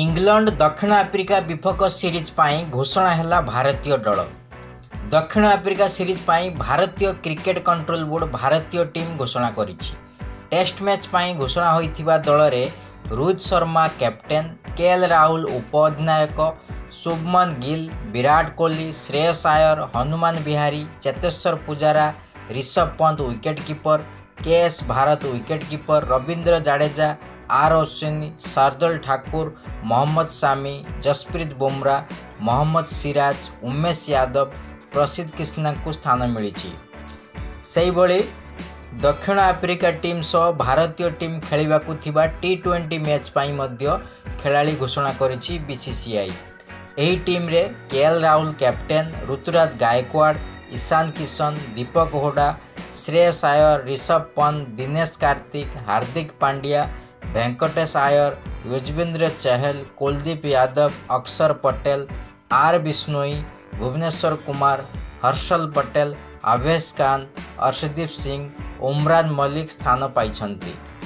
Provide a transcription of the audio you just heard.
England दक्षिण Africa विपक्ष series पाई घोषणा है भारतीय दल। दक्षिण आफ्रिका सीरीज पाई भारतीय क्रिकेट कंट्रोल बोर्ड भारतीय टीम घोषणा करिछि। टेस्ट मैच पाई घोषणा होइथिबा दल रे रोहित शर्मा कैप्टेन, केएल राहुल उपअधिनायक, Shubman Gill, Virat Kohli, Shreyas Iyer, Hanuman Vihari, Cheteshwar Pujara, Rishabh Pant wicket keeper, KS Bharat wicket keeper, Ravindra Jadeja, R Ashwini, Shardul Thakur, Mohammed Shami, Jasprit Bumrah, Mohammed Siraj, Umesh Yadav, Prasidh Krishna को स्थान मिली। दक्षिण आफ्रिका टीम सह भारतीय टीम खेलिबाकु थिबा T20 मैच पाई मध्य खेलाड़ी घोषणा करिछि बीसीसीआई। एही टीम रे KL Rahul captain, Ruturaj Gaikwad, Ishan Kishan, Deepak Hooda, Shreyas Iyer, Rishabh Pant, Dinesh Karthik, Hardik Pandya, Venkatesh Iyer, Yuzvendra Chahal, Kuldeep Yadav, Axar Patel, R Bishnoi, Bhuvneshwar Kumar, Harshal Patel, Avesh Khan, Arshdeep Singh, Umran Malik स्थान पाइछन्ति।